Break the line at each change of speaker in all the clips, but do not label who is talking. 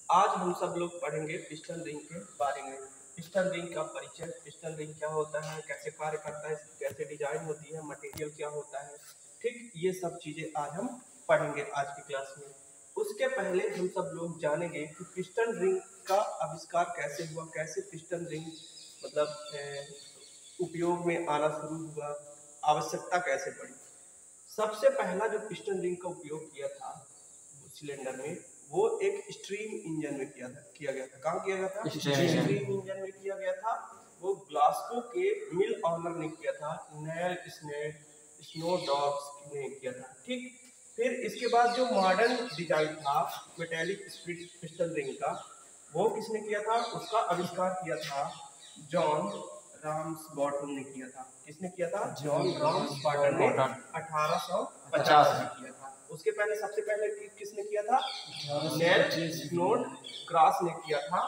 आज हम सब लोग पढ़ेंगे पिस्टन रिंग के बारे में। पिस्टन रिंग का परिचय, पिस्टन रिंग क्या होता है, कैसे कार्य करता है, कैसे डिजाइन होती है, मटेरियल क्या होता है, ठीक ये सब चीजें आज हम पढ़ेंगे आज की क्लास में। उसके पहले हम सब लोग जानेंगे कि पिस्टन रिंग का आविष्कार कैसे हुआ, कैसे पिस्टन रिंग उपयोग में आना शुरू हुआ, आवश्यकता कैसे पड़ी। सबसे पहला जो पिस्टन रिंग का उपयोग किया था सिलेंडर में, वो एक स्ट्रीम इंजन में किया गया था। कहाँ किया गया था? स्ट्रीम इंजन में किया गया था। वो ग्लासगो के मिल ऑनर ने किया था, नेल स्नोडॉग्स ने किया था। ठीक, फिर इसके बाद जो मॉडर्न डिजाइन था मेटेलिक स्प्लिट पिस्टन रिंग का, वो किसने किया था? उसका आविष्कार किया था जॉन राम्सबॉटम ने किया था। किसने किया था? जॉन राम्सबॉटम ने 1850 में किया था। उसके पहले सबसे पहले किसने किया था? नेल स्नोड क्रॉस ने किया था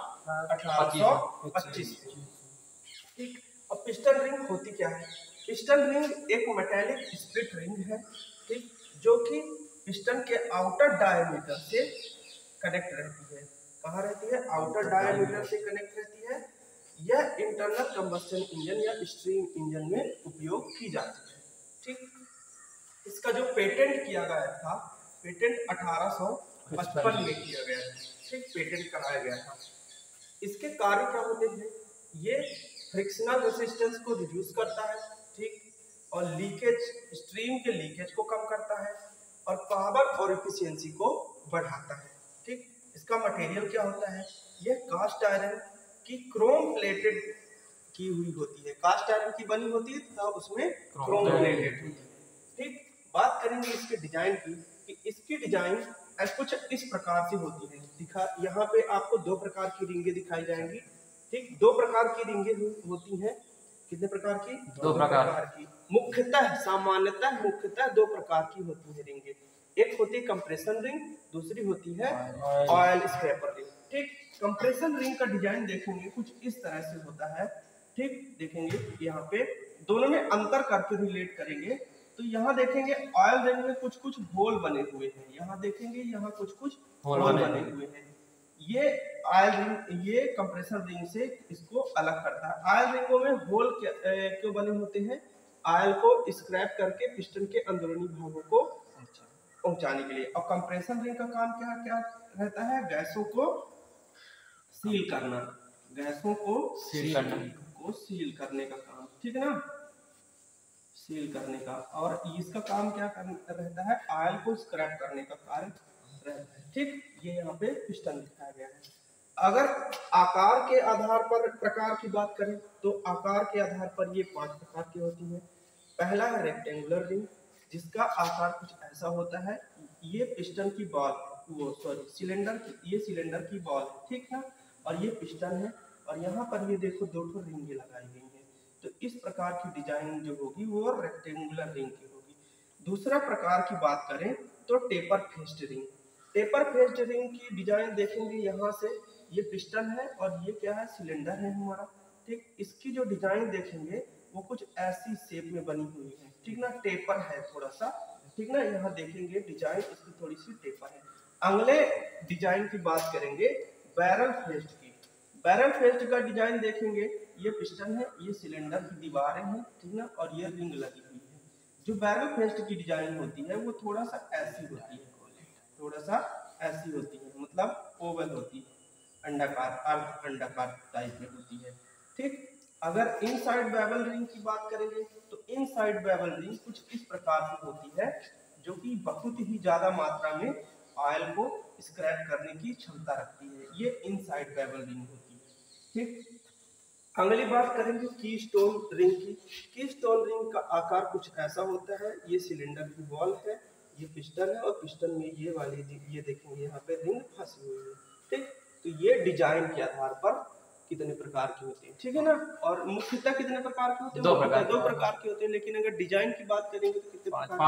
1825। ठीक, अब पिस्टन रिंग होती क्या है? पिस्टन रिंग एक मेटेलिक स्प्लिट रिंग है, ठीक, जो कि पिस्टन के आउटर डायमीटर से कनेक्ट रहती है। कहाँ रहती है? आउटर डायमीटर से कनेक्ट रहती है। यह इंटरनल कंबस्शन इंजन या स्ट्रीम इंजन में उपयोग की जाती है। ठीक, इसका जो पेटेंट किया गया था, पेटेंट 1855 में किया गया था। ठीक, पेटेंट कराया गया था। इसके कार्य क्या होते हैं? ये फ्रिक्शनल रेजिस्टेंस को रिड्यूस करता है, ठीक, और लीकेज, स्ट्रीम के लीकेज को कम करता है, और पावर और एफिशिएंसी को बढ़ाता है। ठीक, इसका मटेरियल क्या होता है? यह कास्ट आयरन की क्रोम प्लेटेड की हुई होती है। कास्ट आयरन की बनी होती है तथा उसमें क्रोम प्लेटेड होती है। ठीक, बात करेंगे इसके डिजाइन की कि इसकी डिजाइन कुछ इस प्रकार से होती है। यहाँ पे आपको दो प्रकार की रिंगे दिखाई जाएंगी। ठीक, दो प्रकार की रिंगे होती हैं। कितने प्रकार की? दो प्रकार की। मुख्यतः सामान्यतः मुख्यतः दो प्रकार की होती है रिंगे। एक होती है कंप्रेशन रिंग, दूसरी होती है ऑयल स्क्रैपर रिंग। ठीक, कंप्रेशन रिंग का डिजाइन देखेंगे कुछ इस तरह से होता है। ठीक, देखेंगे यहाँ पे दोनों में अंतर करके रिलेट करेंगे तो यहाँ देखेंगे ऑयल रिंग में कुछ कुछ होल बने हुए हैं। यहाँ देखेंगे यहाँ कुछ कुछ होल बने हुए हैं। ये ऑयल रिंग, ये कंप्रेसर रिंग से इसको अलग करता है। ऑयल रिंगों में होल क्यों बने होते हैं? ऑयल को स्क्रैप करके पिस्टन के अंदरूनी भागों को पहुंचाने के लिए। और कंप्रेशन रिंग का काम क्या क्या रहता है? गैसों को सील करना, गैसों को सील करने का काम, ठीक है ना, सील करने का। और इसका काम क्या रहता है? ऑयल को स्क्रैप करने का कार्य रहता है। ठीक, ये यहाँ पे पिस्टन दिखाया गया है। अगर आकार के आधार पर प्रकार की बात करें तो आकार के आधार पर ये 5 प्रकार की होती है। पहला है रेक्टेंगुलर रिंग, जिसका आकार कुछ ऐसा होता है। ये पिस्टन की बॉल, वो सॉरी सिलेंडर की, ये सिलेंडर की बॉल है, ठीक ना, और ये पिस्टन है, और यहाँ पर ये देखो दो रिंगे लगाई गई हैं। तो इस प्रकार की डिजाइन जो होगी वो रेक्टेंगुलर रिंग की होगी। दूसरा प्रकार की बात करें तो taper faced ring. Taper faced ring की डिजाइन देखेंगे, यहाँ से ये पिस्टन है और ये क्या है? सिलेंडर है हमारा। ठीक, इसकी जो डिजाइन देखेंगे वो कुछ ऐसी शेप में बनी हुई है, ठीक ना, टेपर है थोड़ा सा, ठीक ना। यहाँ देखेंगे डिजाइन इसकी थोड़ी सी टेपर है। अगले डिजाइन की बात करेंगे बैरल फेस्ड की। बैरल फेस्ड का डिजाइन देखेंगे, ये पिस्टन है, ये सिलेंडर की दीवारें हैं, ठीक ना, और ये रिंग लगी हुई है। जो बैरल फेस्ड की डिजाइन होती है वो थोड़ा सा ऐसी होती है, थोड़ा सा ऐसी होती है, मतलब ओवल होती है, अंडाकार, अर्ध अंडाकार टाइप में होती है। ठीक, अगर इनसाइड बेवल रिंग की बात करेंगे तो इनसाइड बेवल रिंग कुछ इस प्रकार की होती है, जो कि बहुत ही ज्यादा मात्रा में ऑयल को स्क्रैप करने की क्षमता रखती है। ये इनसाइड बेवल रिंग होती है। ठीक, अगली बात करेंगे की स्टोन रिंग की। की स्टोन रिंग का आकार कुछ ऐसा होता है। ये सिलेंडर की बॉल है, ये पिस्टन है, और पिस्टन में ये वाली ये देखेंगे यहाँ पे रिंग फंसी हुई है। ठीक, तो ये डिजाइन के आधार पर कितने प्रकार की होती है, ठीक है ना। और मुख्यतः कितने प्रकार के होते हैं? दो प्रकार के होते हैं। लेकिन अगर डिजाइन की बात करेंगे तो कितने प्रकार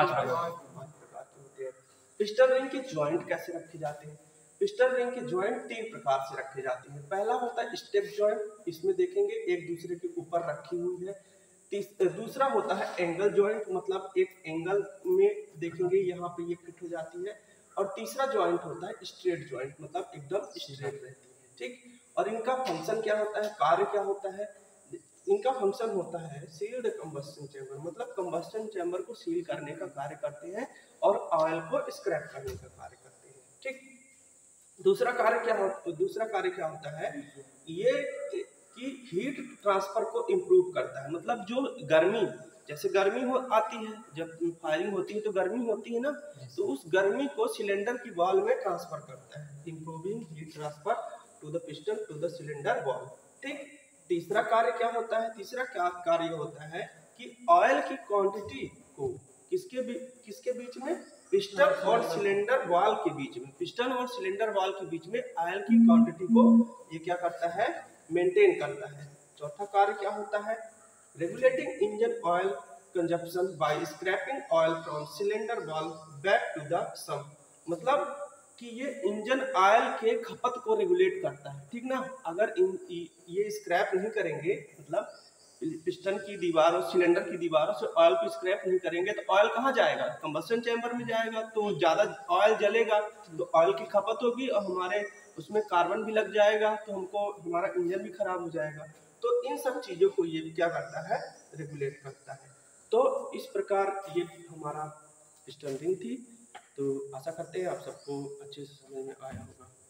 के होते हैं। पिस्टन रिंग के ज्वाइंट कैसे रखे जाते हैं? पिस्टन रिंग के ज्वाइंट 3 प्रकार से रखे जाते हैं। पहला होता है स्टेप ज्वाइंट, इसमें देखेंगे एक दूसरे के ऊपर रखी हुई है। दूसरा होता है एंगल ज्वाइंट, मतलब एक एंगल में देखेंगे यहाँ पे ये फिट हो जाती है। और तीसरा ज्वाइंट होता है स्ट्रेट ज्वाइंट, मतलब एकदम स्ट्रेट रहती है, ठीक। और इनका फंक्शन क्या होता है, कार्य क्या होता है, इनका फंक्शन होता है सील्ड कंबस्शन चैम्बर, मतलब कंबस्शन चैम्बर को सील करने का कार्य करते हैं और ऑयल को स्क्रैप करने का कार्य करते हैं, ठीक। दूसरा कार्य क्या होता है, ये कि हीट ट्रांसफर को इम्प्रूव करता है, मतलब जो गर्मी, जैसे गर्मी हो आती है, जब फायरिंग होती है तो गर्मी होती है ना, तो उस गर्मी को सिलेंडर की वॉल में ट्रांसफर करता है, improving heat transfer to the piston to the cylinder wall, ठीक। तीसरा कार्य क्या होता है, तीसरा क्या कार्य होता है कि ऑयल की क्वांटिटी को किसके बीच में, पिस्टन और सिलेंडर वॉल के बीच में, पिस्टन और सिलेंडर वॉल के बीच में ऑयल की क्वांटिटी को ये क्या करता है, मेंटेन करता है। चौथा कार्य क्या होता है, regulating engine oil consumption by scraping oil from cylinder wall back to the sump, मतलब कि ये इंजन ऑयल के खपत को रेगुलेट करता है, ठीक ना। अगर ये स्क्रैप नहीं करेंगे, मतलब पिस्टन की दीवार और सिलेंडर की दीवारों से ऑयल को स्क्रैप नहीं करेंगे तो ऑयल कहाँ जाएगा, कंबस्शन चैम्बर में जाएगा, तो ज्यादा ऑयल जलेगा तो ऑयल की खपत होगी और हमारे उसमें कार्बन भी लग जाएगा, तो हमको हमारा इंजन भी खराब हो जाएगा। तो इन सब चीजों को ये क्या करता है, रेगुलेट करता है। तो इस प्रकार ये हमारा पिस्टन रिंग थी। तो आशा करते हैं आप सबको अच्छे से समझ में आया होगा।